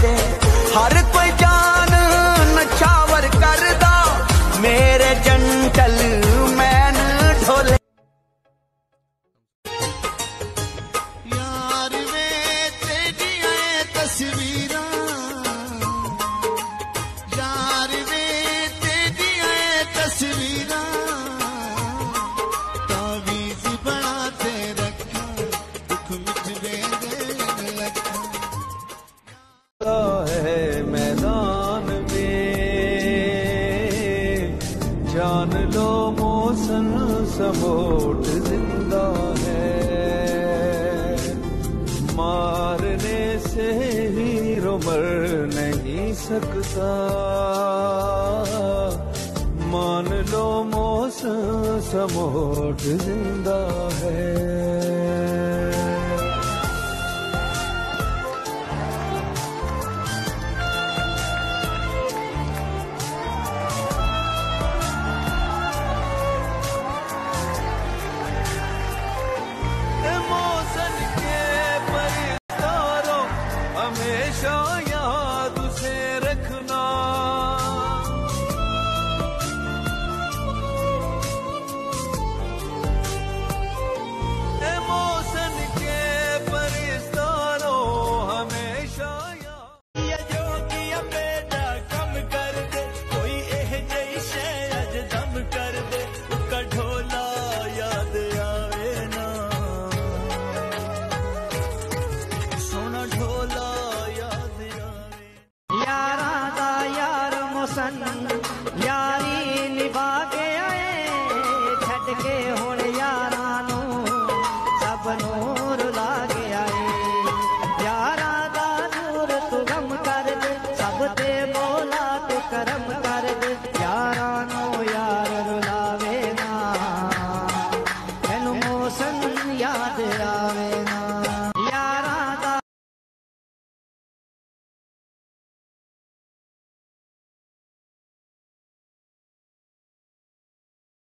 जे हर कोई जान नछावर करदा मेरे जंटल मैन ढोले। यार वे तेरिया तस्वीरां, यार वे तेरिया तस्वीरां तावीज़ बना ते रखा दुख मिटवे दे लखा। है मैदान में जान लो मौसम समोट जिंदा है, मारने से हीरो मर नहीं सकता। मान लो मौसम समोट जिंदा है। हमेशा याद से